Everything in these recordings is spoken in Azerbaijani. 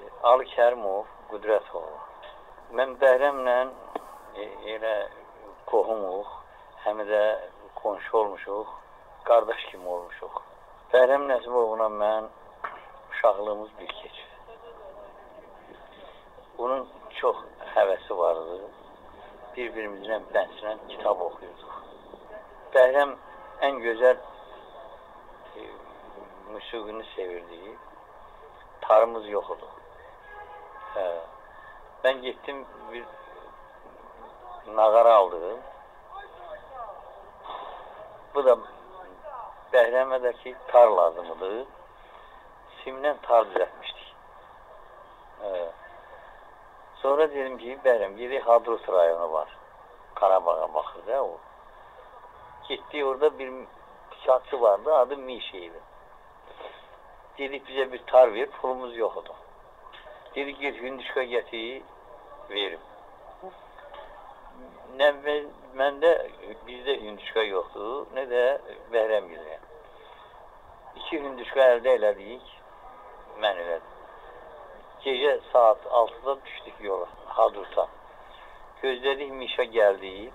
Ali Kərimov, Qüdrətov. Mən Bəhrəmlə elə qohumuq, həm də qonşu olmuşuq, qardaş kimi olmuşuq. Bəhrəm Nəsibovla mən uşaqlığımız bir keçir. Onun çox həvəsi vardı. Bir-birimizlə bənsinən kitab oxuyurduq. Bəhrəm ən gözəl musiqini sevirdi. Tarımız yox idi. Ben gittim bir nağara aldım. Bu da Bəhrəmədəki tar lazımdı. Simdən tar düzəltmişdik. Sonra dedim ki, Bəhrəm, gedək Hadrut rayonu var. Qarabağa baxır da o. Getdik, orada bir kağıtçı vardı, adı Mişeydi. Dedik, bize bir tar ver, pulumuz yox idi. Dedik, git hündüşka getir, verim. Məndə bizdə hündüşka yoxdur, nə də Bəhrəm gilir. 2 hündüşka əldə elədik, mən elədim. Gecə saat 6-da düşdük yola, Hadrut'a. Gözlədik, Mişa gəldi.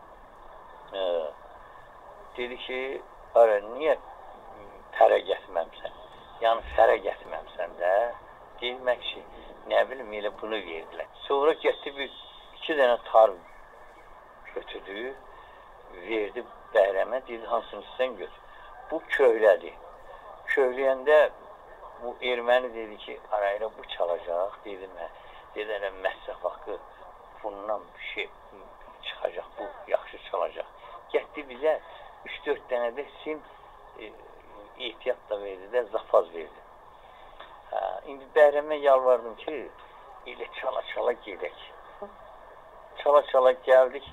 Dedi ki, niyə tərə getməmsən? Yəni, fərə getməmsən də. Deyilmək ki, nə bilim, elə bunu verdilər. Sonra getdi, 2 dənə tar götürdü, verdi Bəhrəmə, dedi, hansını sən götür. Bu köhlədir. Köhləyəndə bu erməni dedi ki, arayla bu çalacaq, dedim, dedələ məsrəf haqqı bundan bir şey çıxacaq, bu yaxşı çalacaq. Getdi bizə 3-4 dənə də sim ehtiyat da verdi də, zapaz verdi. İndi Bəhrəmə yalvardım ki, elə çala-çala gedək. Çala-çala gəldik.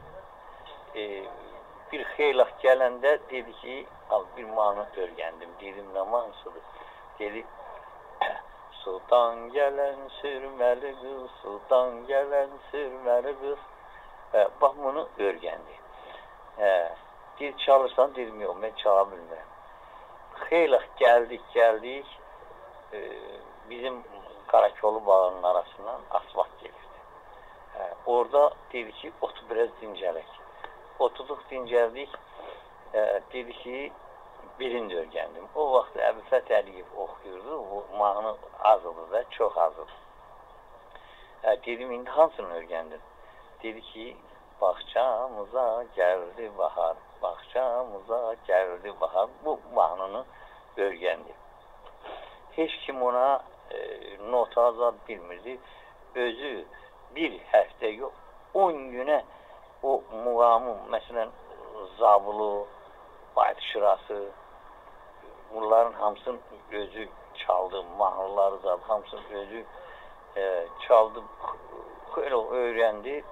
Bir xeylaq gələndə dedi ki, al bir mahnı örgəndim. Dedim, nə mahnısıdır? Dedi, sudan gələn sürməli qız, sudan gələn sürməli qız. Bax, bunu örgəndi. Dedi, çalırsan, dedim, yox, mən çala bilmirəm. Xeylaq gəldik. Bizim Qarakolu bağının arasından asfalt gelirdi. Orada dedi ki, otu biraz dincələk. Otuduk, dincəldik. Dedi ki, birini örgəndim. O vaxt Əbülfət Əliyev oxuyurdu. Bu mahnı azıdır da, çox azıdır. Dedim, indi hansını örgəndin? Dedi ki, bağçamıza gəldi bahar, bağçamıza gəldi bahar. Bu mahnını örgəndi. Heç kim ona nota azad bilmirdi. Özü bir həftə yox, 10 günə o muğamı, məsələn, Zabulu, Bayt Şırası, bunların hamısını özü çaldı, mahnıları zaten hamısını özü çaldı, öyle öğrendi.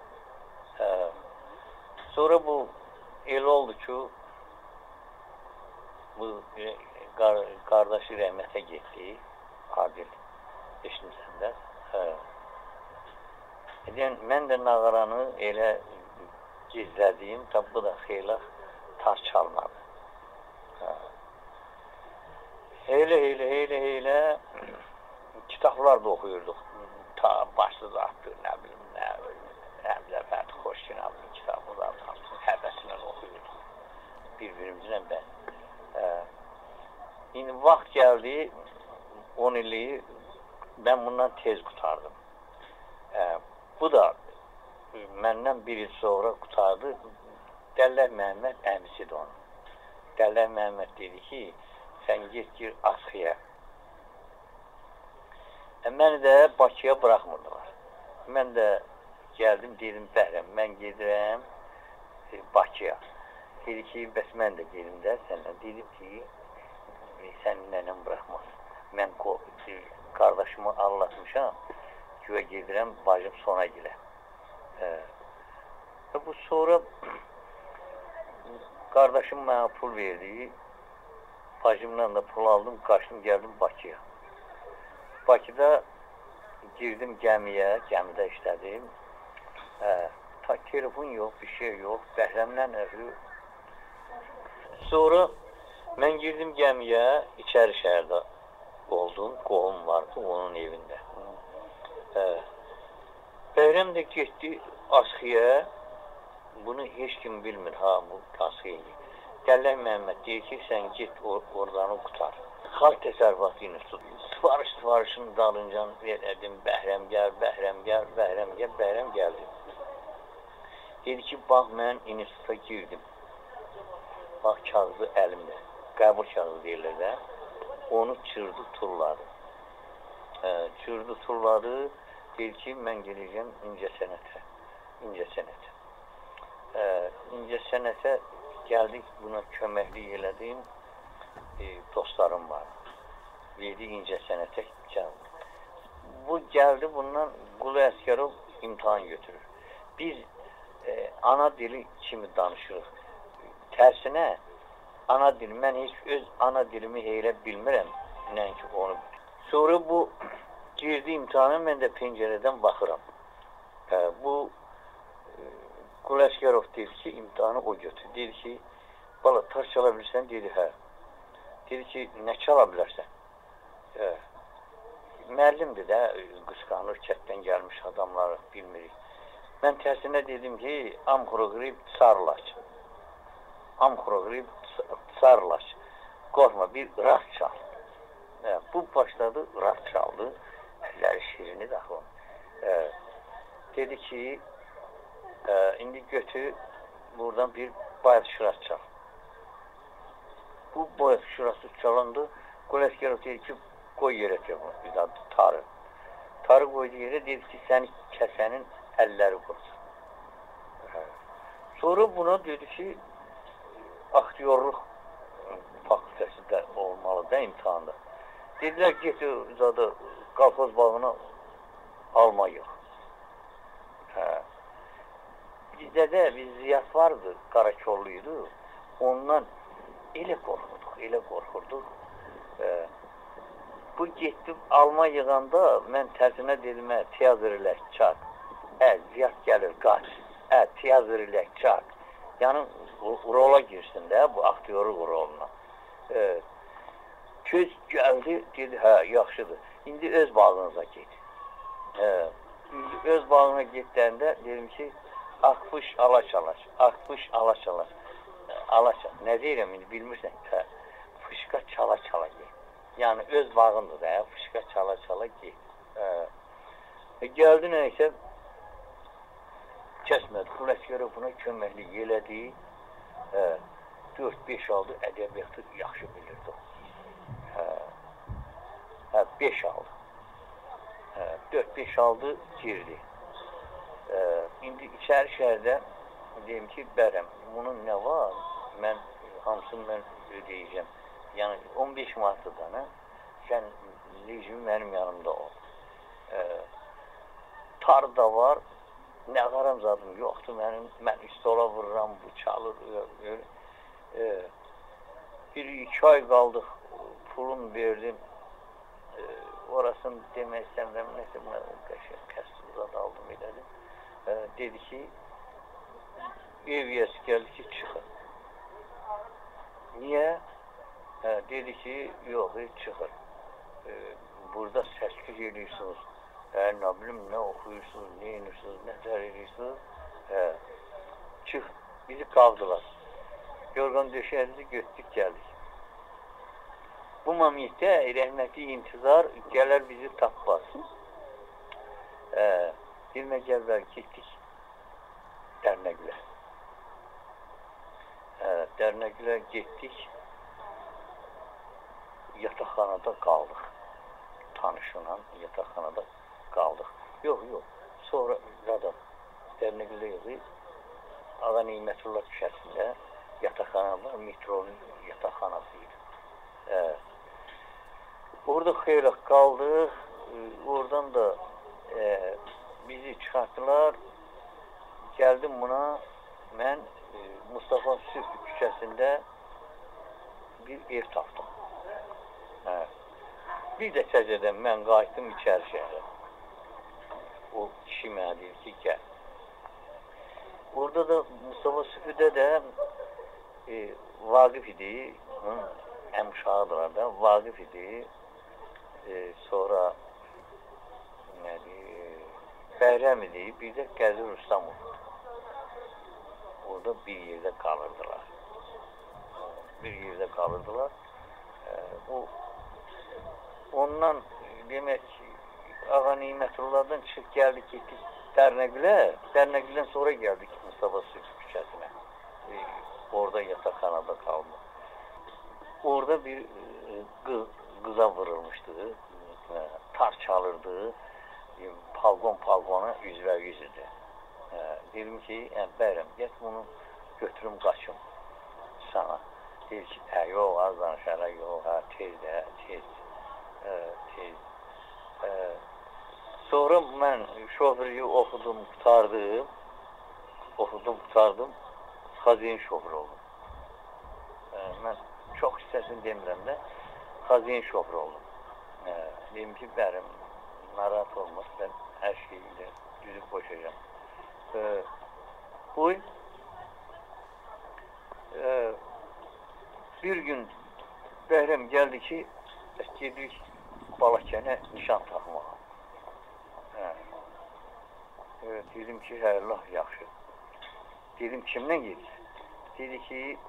Sonra bu el oldu ki, bu qardaşı rəhmətə getdi, Adil, eşitmişsən də. Mən də nağaranı elə gizlədim, tabi bu da xeylaq tar çalmadı. Elə kitablar da oxuyurduq. Ta başsız atdı, nə bilim, Həmzə Fərdi Xoşkin adlı kitablar həvəsilə oxuyurduq. Bir-birimizlə mən. İndi vaxt gəldi, 10 illiyi mən bundan tez qutardım. Bu da məndən bir il sonra qutardı. Dəllər Məhəmməd əmisidir onun. Dəllər Məhəmməd dedi ki, sən gir Asxiyə. Məni də Bakıya buraxmırdılar. Mən də gəldim, dedim, Bəhrəm, mən gedirəm Bakıya. Dedi ki, bəs mən də gedim də sənlə. Dedim ki, sən nənəm buraxmaz. Mən qardaşımı anlatmışam, güya gedirəm, bacım sona gilə. Bu sonra qardaşım mənə pul verdi, bacımdan da pul aldım, qaçdım, gəldim Bakıya. Bakıda girdim gəmiyə, gəmidə işlədim. Telefon yox, bir şey yox, Bəhrəmdən övrü. Sonra mən girdim gəmiyə, içəri şəhərdə oldum, qohum vardı onun evində. Bərəm də getdi Asxiyə. Bunu heç kim bilmir ha bu Asxiyə. Dəllər Məhəmməd deyir ki, sən get oradan qutar. Xalq Təsərrüfatı İnstitutu. Sifarişin dalınca verdim, Bəhrəm gəl, Bəhrəm gəl, Bəhrəm gəl, Bəhrəm gəldi. Dedi ki, bax mən instituta girdim. Bax kağızı əlimdə. Qəbul kağızı deyirlər də. Onu çırdı, turladı. Çırdı, turladı. Deyir ki, mən geləcəm incəsənətə. İncəsənətə. İncəsənətə gəldik, buna köməklik elədim. Dostlarım var. Verdi incəsənətə gəldi. Bu gəldi, bundan Qulu Əsgərov imtihan götürür. Biz ana dili kimi danışırıq. Tərsinə, ana dil, mən heç öz ana dilimi elə bilmirəm, nəinki onu. Sonra bu girdi imtihana, mən də pəncərədən baxıram. Bu Qulu Əsgərov dedi ki, imtihanı o götür. Dedi ki, bala, tar çala bilirsən? Dedi, hə. Dedi ki, nə çala bilərsən? Müəllimdir də, qısqanır, kətdən gəlmiş adamları bilmirik. Mən tərsinə dedim ki, amxuruqrib sarlaç. Amxuruqrib sarlaç. Qorxma, bir rast çal. Bu başladı, rast çaldı. Əlləri şirini daxil. Dedi ki, indi götür, buradan bir bayat şurası çal. Bu bayat şurası çalındı. Qulu Əsgərov dedi ki, qoy yerə bunu, tarı. Tarı qoydu yerə, dedi ki, səni kəsənin əlləri qoysun. Sonra buna dedi ki, aktyorluq fakültəsi də olmalı da imtihanda. Dedilər, get zadı qalxoz bağına alma yox. Bizdə də bir Ziyad vardı, Qarakolluydu. Ondan elə qorxurduq. Bu getdim, alma yığanda mən tərsinə dedim, tiyatr ilə çak. Ziyad gəlir, qaç. Tiyatr ilə çak. Yəni, rola girsin də, bu aktyorluq roluna. Köz gəldi, dedi, hə, yaxşıdır. İndi öz bağınıza get. Öz bağına getdəndə dedim ki, Akpış alaç-alaç, Akpış alaç-alaç. Alaç-alaç, nə deyirəm indi bilmirsən? Fışqa çala-çala get. Yəni, öz bağındır da, fışqa çala-çala get. Gəldi nəysə, kəsmədi. Qulu Əsgərov buna köməklik elədi. 4-5 aldı, ədəbiyyatı yaxşı bilirdi. 5 aldı. 4-5 aldı, girdi. İndi içəri şəhərdə deyim ki, bərəm, bunun nə var? Mən, hamısını mən ödəyəcəm. Yəni, 15 manatlıdan, sən rejimi mənim yanımda ol. Tar da var, nə qaram zadım yoxdur mənim, mən stola vururam, bu çalır, bir-iki ay qaldıq, pulum verdim, orasını demək istəmirəm, nəsə buna qəsruzat aldım, elədim. Dedi ki, ev yəsi gəldi ki, çıxın. Niyə? Dedi ki, yox, çıxın. Burada səsküz edirsiniz. Nə bilim, nə oxuyursunuz, nə inirsiniz, nə dər edirsiniz. Çıx, bizi qavdılar. Yorğan döşədi, götdük, gəldik. Bu mamiyətdə rəhmətli intizar gələr bizi tapmaz. Dilmə gəlbər getdik Dərnəgülə. Dərnəgülə getdik, yataqxanada qaldıq. Tanışla yataqxanada qaldıq. Yox, sonra zaten Dərnəgülə yox, Ağa Neymətullah küçəsində yataqxana var, metronun yataqxanasıydı. Orada xeyli qaldıq, oradan da bizi çıxartdılar, gəldim buna, mən Mustafa Sürf küçəsində bir ev tapdım. Bir də təzədən mən qayıtdım içəri şəhərə. O kişi mənə deyir ki, gəl. Orada da Mustafa Sürfdə də Vaqif idi, əmşağıdırlar da, Vaqif idi. Sonra Bəhrəm idi, bir də Qəzi Rüstəm oldu. Orada bir yerdə qalırdılar. Ondan demək ki, Ağa Nimətullah'dan çıxıb gəldik, getdik Dərnəgülə. Dərnəgüldən sonra gəldik Mustafa Sülh küçəsinə. Orada yatakxanada qaldı. Orada bir qıza vurulmuşdu. Tar çalırdı. Palqona üzvə-yüz idi. Dedim ki, Bəhrəm, get bunu götürüm, qaçım sana. Deyir ki, yox, az danışara, yox, tez. Sonra mən şoförlüyü oxudum, qutardım, xaziyin şoför oldum. Mən çox hissəsini demirəm də, xaziyin şoför oldum. Dedim ki, Bəhrəm, narahat olmaz, ben hər şeyiyle düzüb boşacağım. Bir gün Bəhrəm geldi ki, gedirik Balakənə nişan taxmağa. Dedim ki, Allah yaxşı. Dedim, kimlə gedir? Dedi ki,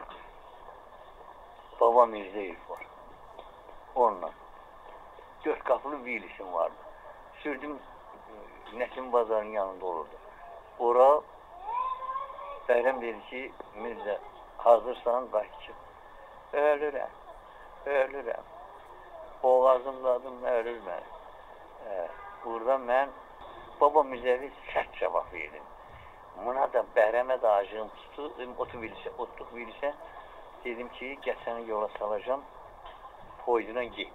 Baba Mirzəyev var. Onunla. 4 qapılı Vilisim vardı. Sürdüm, Nəsim bazarının yanında olurdu. Ora, Bəhrəm dedi ki, Mirzə, hazırsan, qayıtçım. Ölürəm. Boğazımdadım, ölür mən. Burada mən Baba Mirzəyevi sərt cavab verdim. Buna da Bəhrəmə də acığım tutdu, otluq Vilisə. Dedim ki, gəl səni yola salacağım, poyduna git.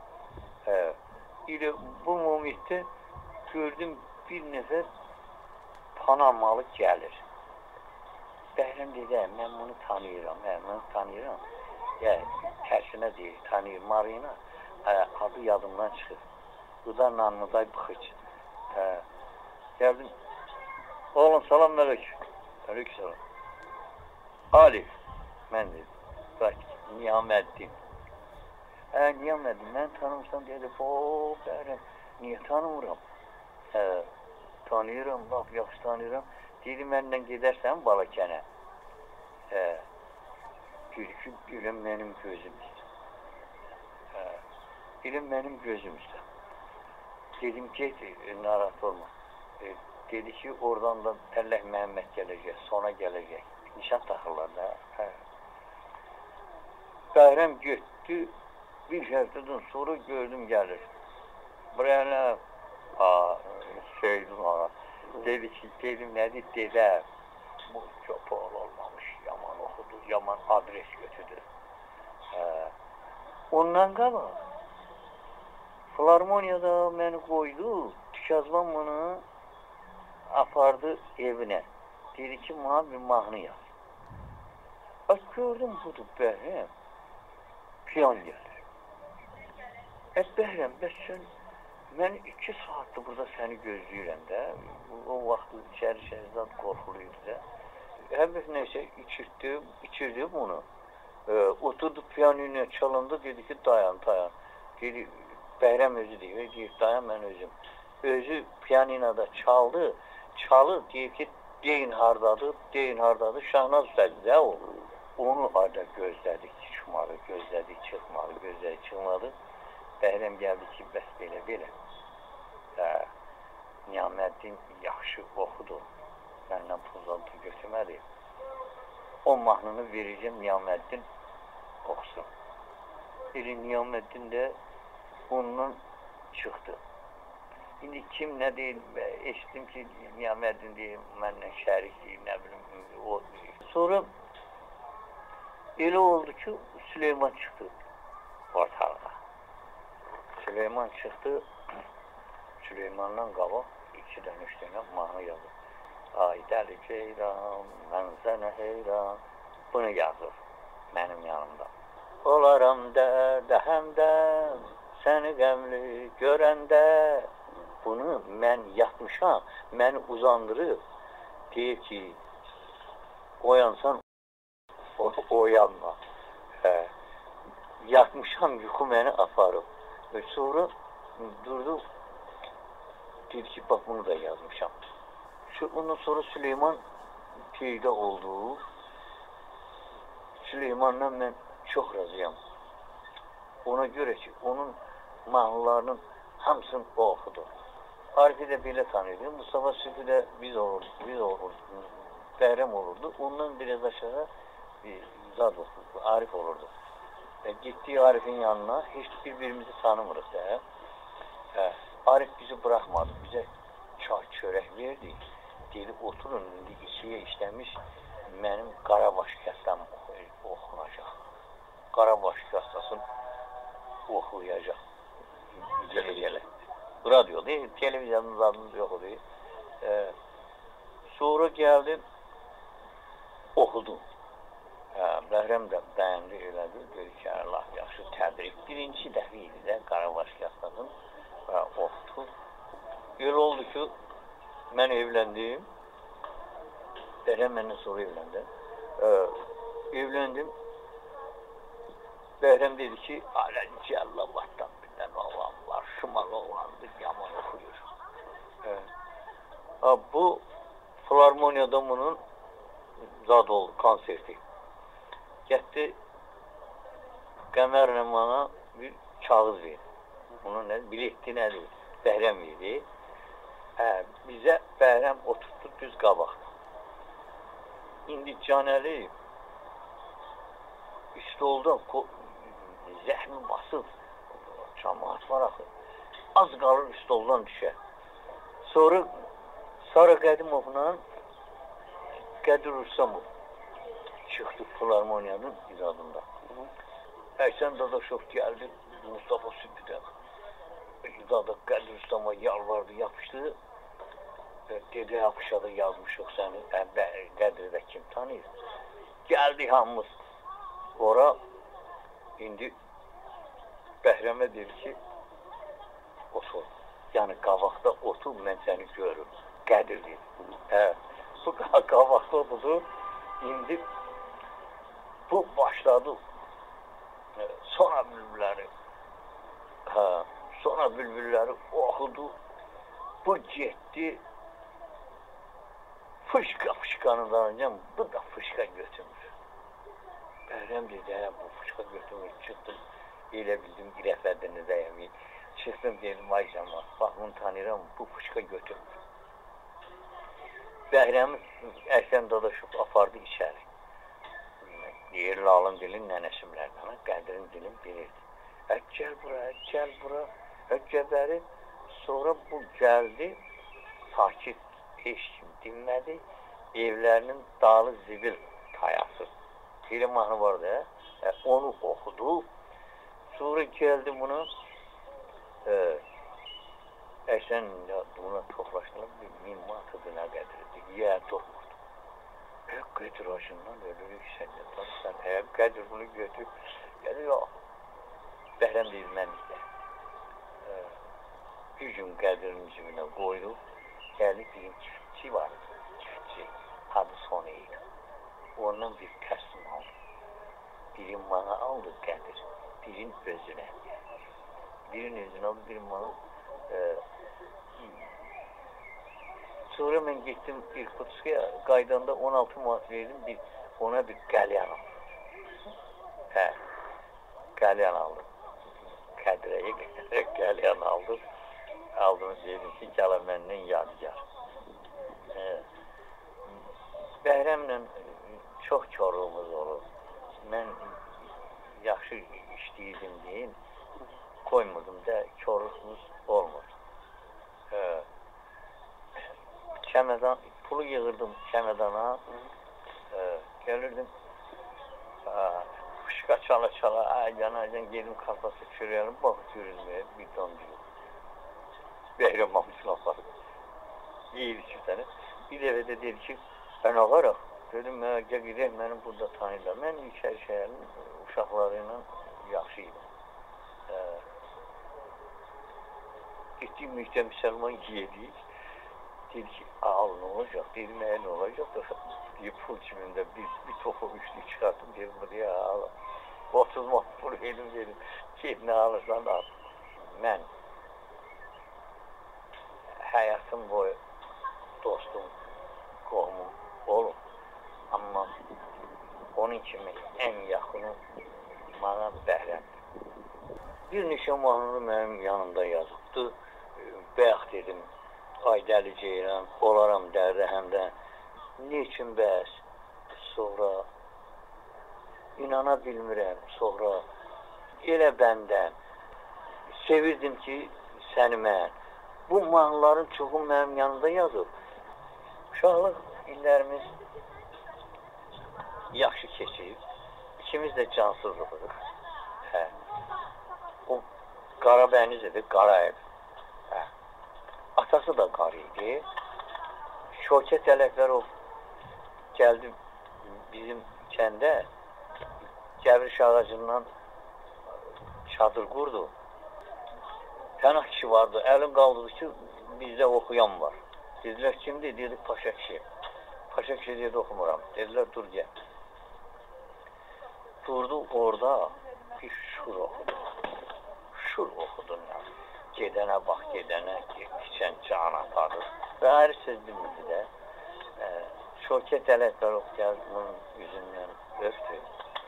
İlə bu momentdə gördüm bir nəfər Panamalı gəlir. Bəhrəm dedi, mən bunu tanıyıram. Tərsinə deyir, tanıyır Marina, adı yadımdan çıxır. Udan Nanlıday Bıxıç. Gəldim, oğlum salam aleyküm. Aleyküm salam. Alif, mən dedim, bak, Niyaməddin. Niyaməddin, mən tanımırsam dedi, Bəhrəm, niyə tanımıram? Tanıyıram, laf yaxşı tanıyıram. Dedi, məndən gedərsən Balakənə. Dedi ki, biləm mənim gözümüzdə. Dedim, get, narahat olma. Dedi ki, oradan da Əlləh Məhəmməd gələcək, sona gələcək. Nişan taxırlar da. Bəhrəm getdi, bir həftədən sonra gördüm gəlir. Buraya söyledim ona. Dedi ki, dedim nədir, dedə, bu çok pahalı olmamış, yaman okudu, yaman adres götürdü. Ondan qabaq, Filarmoniyada məni qoydu, Tükazban bunu apardı evinə. Dedi ki, bana bir mahnı yaz. Bak gördüm budur Bəhrəm, piyan gəlir. Bəhrəm, sən, mən 2 saatdir burada səni gözləyirəm də. O vaxt içəri zat qorxuluydu da. Həbif neysə içirdi bunu. Oturdu piyanino çalındı, dedi ki, dayan. Dedi, Bəhrəm özü deyir, dayan mən özüm. Özü piyaninoda çaldı, deyir ki, deyin hardadır, Şahnaz üstədir də o. Onu arada gözlədik, çıxmadı. Bəhrəm gəldi ki, bəs belə. Niyaməddin yaxşı oxudu. Məndən pulzantı götürmədi. O mahnını verəcəm, Niyaməddin oxusun. Niyaməddin də ondan çıxdı. İndi kim nə deyil, eşitdim ki, Niyaməddin deyil, məndən şərik deyil, nə bilim, o deyil. Sonra elə oldu ki, Süleyman çıxdı ortalığa. Süleyman çıxdı, Süleymandan qabaq 2 dənə, 3 dənə mahnı yazır. Ay dəli ceyran, mən sənə heyran. Bunu yazır mənim yanımda. Olaram həm səni qəmli görəndə. Bunu mən yatmışam, məni uzandırıb. Deyir ki, oyansan, oyanma. Yatmışam, yuxu məni aparıb. Sonra durdu, Dedi ki, bak bunu da yazmışam. Ondan sonra Süleyman peyda oldu. Süleymanla mən çox razıyam. Ona görə ki, onun mahnılarının hamısını o oxudu. Arif'i də belə tanıydı. Mustafa Süfü də biz olurdu. Bəhrəm olurdu. Ondan biraz aşağı bir zad olurdu. Arif olurdu. Gittiği Arif'in yanına hiç birbirimizi tanımırız da. Arif bizi bırakmadı. Bize çay çörek verdi. Dedi oturun, ikiye işlemiş benim Qarabaş kəsəm oxunacaq. Qarabaş kəsəsin oxuyacaq. Gələ. Radyo değil, televizyonun adımız yok değil. Sonra geldim, okudum. Bəhrəm də bəyəndi, elədi. Dedi ki, Allah yaxşı təbrik. Birinci dəfə idi də Qarabaş kəsəsin oxudu. Öyle oldu ki, mən evləndim. Bəhrəm məndən sonra evləndi. Evləndim. Bəhrəm dedi ki, Cəllabatdan bilən oğlan var, şumal oğlandır, yaman oxuyur. Bu Filarmoniyada bunun zad oldu, konserti. Getdi, Qəmərlə bana bir kağız verdi. Bunun biletli nədir? Bəhrəm verdi. Bizə Bəhrəm oturtdu düz qabaqda. İndi Canəli stolda zəhmi basıb, cəmaat var axı, az qalır stoldan düşər. Sonra Sara Qədimovla Qədir Rüstəmov çıxdı Filarmoniyanın icadında. Əhsən Dadaşov gəldi, Mustafa Sübüdən. İcada Qədir Rüstəmova yalvardı, yapışdı. Dedi, yapışada yazmışıq səni, Qədir'də kim tanıyır? Gəldi hamımız. Ora indi Bəhrəmə dedi ki, otur. Yəni qabaqda otur, mən səni görürüm. Qədir dedi. Bu qabaqda oturdu. İndi bu başladı. Sonra bülbülləri oxudu. Bu getdi. Fışkanı danacam, bu da fışka götürmür. Bəhrəm dedi, bu fışka götürmür. Çıxdım, elə bildim, İrəfədini dəyəməyim. Çıxdım, dedim, ay cəmat, bax, bunu tanıyıram, bu fışka götürmür. Bəhrəmi Əhsən Dadaşov apardı içəri. Deyir, Lalın dilin nənəsimlərdən, Qədirin dilin bilirdi. Gəl bura, Gəbəri. Sonra bu gəldi, sakit, heç kim dinmədi. Evlərinin dalı zibil tayası. Bir mahnı vardı, onu oxudu. Sonra gəldi bunu, Əhsən buna toxlaşdılar, bir 1000 manatı nə qədirdi, yer toxmurdu. Qədir acından ölürük səndə, sən Qədir bunu götür, gəlir, yox. Bəhrəm deyil, mən izləyəm. Bir gün Qədirin cibinə qoydu, gəldi bizim çiftçi vardı, çiftçi, adı Soneydi. Ondan bir kəstim aldı. Birin bana aldı Qədir, birin özünə. Birin özünə aldı, birin bana. Sonra mən getdim İrkutskaya, qaydanda 16 manat verdim, ona bir qəlyan aldım. Qəlyan aldım. Qədirəyə qəlyan aldım. Aldım, dedim ki, gələ məndən yadigar. Bəhrəmlə çox korluğumuz olur. Mən yaxşı işləyirdim deyin, koymurdum da korluğumuz olmurdu. Çəmədan, pulu yığırdım çəmədana, gəlirdim, fışqa çala, aycan gedim kafası çürüyelim, bakı çürüzmeye bir doncuyor. Bəhrəm hamısını apardı. Yeyir 2 tane. Bir dəfə də dedi ki, ben ağaraq. Dedim, gəlirək, mənim burada tanıyırlar. Mən İçəri şəhərin uşaqları ilə yaxşıydım. Gittiğim mühte Müslüman yedik. Dedi ki, al ne olacak? Dedim, ne olacak? Bir pul ciminde bir topu üçlü çıkarttım. Dedim, buraya al. 30 manat pul yedim dedim. Ki ne alırsan al. Ben həyatım boyu dostum, qohumum olub. Amma onun kimi ən yaxını mənə Bəhrəmdir. Bir neçə mahnını mənim yanımda yazıbdı. Bayaq dedim, ay dəli ceyran, olaram dərdə həmdə. Niçin bəs? Sonra inana bilmirəm, sonra elə bəndən sevirdim ki, səni mən. Bu mahnıların çoxu mənim yanımda yazıb. Uşaqlıq illərimiz yaxşı keçib. İkimiz də cansızlıq. Hə. O qara bəniz idi, qara ev. Hə. Atası da qara idi. Şökət Ələkbərov gəldi bizim kəndə. Gəbriş ağacından çadır qurdu. Pənah kişi vardı. Əlim qaldırdı ki, bizdə oxuyan var. Dedilər, kimdir? Dedik, Paşa kişi. Paşa kişi dedi, oxumuram. Dedilər, dur gəl. Durdu orada bir şur oxudu. Şur oxudun ya. Gedənə bax, gedənə, keçən can aparır. Və ayrı söz bilmirdi də. Şökət Ələkbərov gəldi, bunun yüzündən öpdü.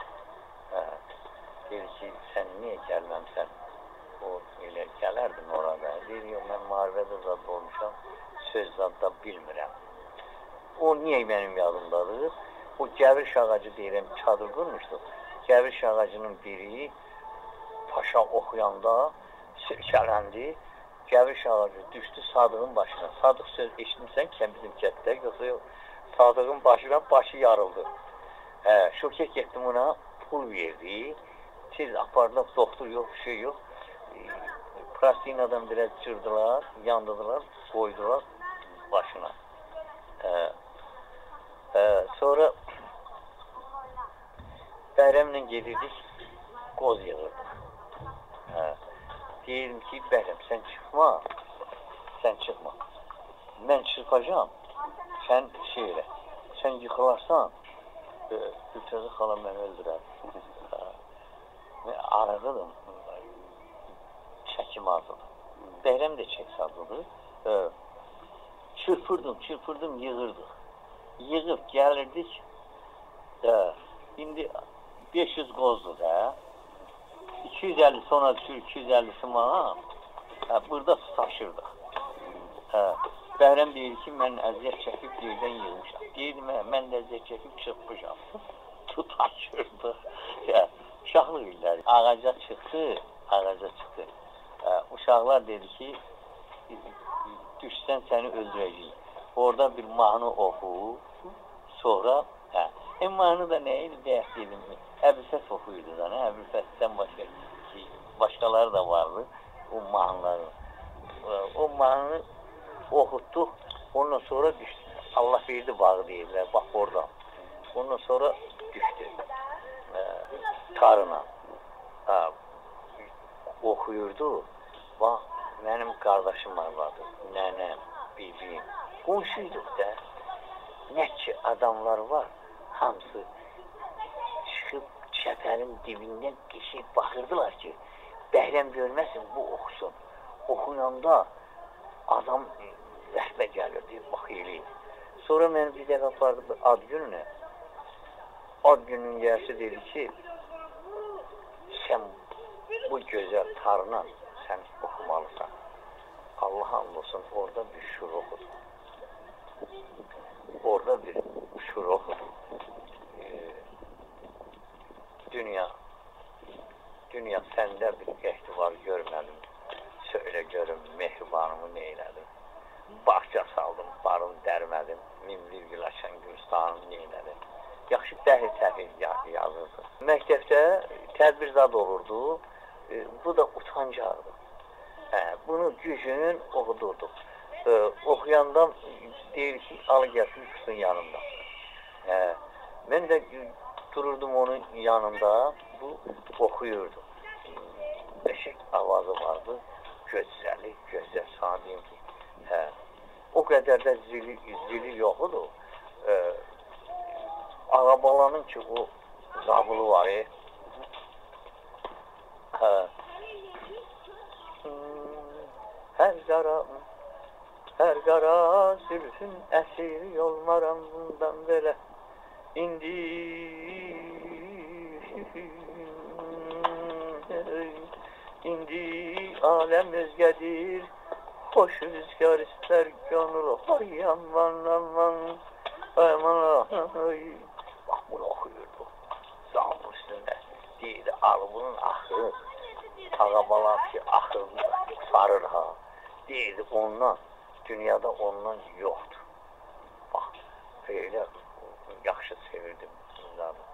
Dedi ki, sən niyə gəlməmsən? O elə gələrdim orada. Deyir, yox, mən müharibədə zad olmuşam, söz zadda bilmirəm. O niyə mənim yadımdadır? O gəbriş ağacı deyirəm, çadır qurmuşdu. Gəbriş ağacının biri Paşa oxuyanda sirkələndi. Gəbriş ağacı düşdü Sadığın başına. Sadıq söz eşitmişsən ki, bizim kətdə, yoxsa yox. Sadığın başına başı yarıldı. Şökət getdim ona, pul verdi. Tez apardılar, doktor yox, bir şey yox. Plastinadan biraz çırdılar, yandırdılar, koydular başına. Sonra Bəhrəmlə gedirdik, qoz yığırdıq. Deyirdim ki, Bəhrəm, sən çıxma. Mən çırpacam, sən şey elə, sən yıxılarsan, Gültəzi xala məni öldürər. Arıqıdım, çəkim azdır. Bəhrəm də çək sazıdır. Çırpırdım, yığırdıq. Yığıb gəlirdik. İndi 500 qozdur da. 250 sonra düşür, 250'si mana. Burada tutaşırdıq. Bəhrəm deyir ki, mən əziyyət çəkib yerdən yığmışam. Deyirdim, mən də əziyyət çəkib çırpmışam. Tutaşırdıq. Uşaqlıq illəri. Ağaca çıxdı. Uşaqlar dedi ki, düşsən səni öldürəcəyik. Orada bir mahnı oxu. Sonra, mahnı da nə idi deyək dedim. Əbülfəs oxuyurdu da, Əbülfəsdən başqaları da vardı. O mahnıları. O mahnı oxutduq. Ondan sonra düşdü. Allah verdi bağı deyirlər. Bax orada. Ondan sonra düşdü. Tarına. Oxuyurdu. Bax, mənim qardaşım vardı. Nənəm, bibim. Qonşuyduk da. Nə ki adamlar var. Hamısı çıxıb çəpərin dibindən keçib baxırdılar ki, Bəhrəm görməsin, bu oxusun. Oxuyanda adam rəhbə gəlirdi, bax eləyir. Sonra məni bir dəfə apardı ad gününə. Ad günün gəlsi dedi ki, sən bu gözəl tarına sən oxumalısan. Allah hamd olsun, orada bir şur oxudu. Dünya səndə bir ehtibar görmədim. Söylə görüm, mehribanımı neylədim. Bağça saldım, barım dərmədim. Minli gül açan gülstanımı neylədim. Yaxşı dəhi yazırdı. Məktəbdə tədbirzad olurdu. Bu da utancaqdı. Bunu gücünün oxudurduq. Oxuyandan deyir ki, al gəlsin kızın yanında. Mən də dururdum onun yanında, bu oxuyurdu. Beşik avazı vardı, gözəl, sana deyim ki, o qədər də zili yoxudur. Ağabalanın ki, o zabılı var, hər zara Hər qara zülfün əsiri olmaram bundan belə. İndi aləm özgədir. Xoş rüzgar istər gönül. Ay aman aman. Ay aman ay. Bax bunu oxuyurdu. Zamın üstündə. Deyirdi arvunun axırı. Ağabalar ki axırını sarır ha. Deyirdi ondan. Dünyada ondan yoxdur. Bax, elə yaxşı sevirdim.